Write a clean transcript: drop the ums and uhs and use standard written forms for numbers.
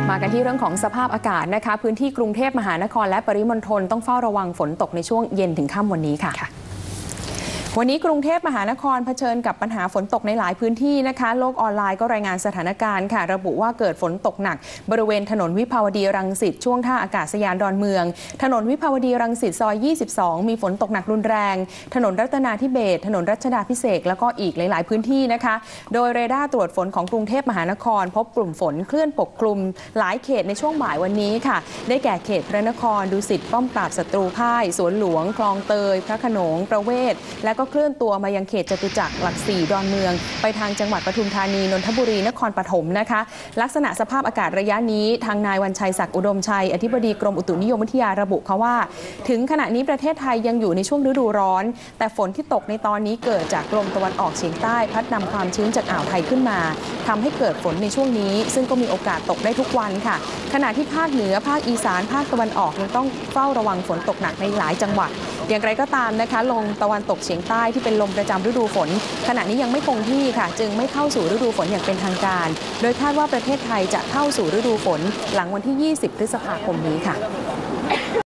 มากันที่เรื่องของสภาพอากาศนะคะพื้นที่กรุงเทพมหานครและปริมณฑลต้องเฝ้าระวังฝนตกในช่วงเย็นถึงค่ำวันนี้ค่ะวันนี้กรุงเทพมหานครเผชิญกับปัญหาฝนตกในหลายพื้นที่นะคะโลกออนไลน์ก็รายงานสถานการณ์ค่ะระบุว่าเกิดฝนตกหนักบริเวณถนนวิภาวดีรังสิตช่วงท่าอากาศยานดอนเมืองถนนวิภาวดีรังสิตซอย22มีฝนตกหนักรุนแรงถนนรัตนาธิเบศรถนนรัชดาภิเษกแล้วก็อีกหลายๆพื้นที่นะคะโดยเรดาร์ตรวจฝนของกรุงเทพมหานครพบกลุ่มฝนเคลื่อนปกคลุมหลายเขตในช่วงบ่ายวันนี้ค่ะได้แก่เขตพระนครดุสิตป้อมปราบศัตรูพ่ายสวนหลวงคลองเตยพระโขนงประเวศและก็เคลื่อนตัวมายังเขตจตุจักรหลัก4ดอนเมืองไปทางจังหวัดปทุมธานีนนทบุรีนครปฐมนะคะลักษณะสภาพอากาศระยะนี้ทางนายวันชัยศักดิ์อุดมชัยอธิบดีกรมอุตุนิยมวิทยาระบุค่ะว่าถึงขณะนี้ประเทศไทยยังอยู่ในช่วงฤดูร้อนแต่ฝนที่ตกในตอนนี้เกิดจากลมตะวันออกเฉียงใต้พัดนำความชื้นจากอ่าวไทยขึ้นมาทำให้เกิดฝนในช่วงนี้ซึ่งก็มีโอกาสตกได้ทุกวันค่ะขณะที่ภาคเหนือภาคอีสานภาคตะวันออกยังต้องเฝ้าระวังฝนตกหนักในหลายจังหวัดอย่างไรก็ตามนะคะลมตะวันตกเฉียงใต้ที่เป็นลมประจำฤดูฝนขณะนี้ยังไม่คงที่ค่ะจึงไม่เข้าสู่ฤดูฝนอย่างเป็นทางการโดยคาดว่าประเทศไทยจะเข้าสู่ฤดูฝนหลังวันที่20 พฤษภาคมนี้ค่ะ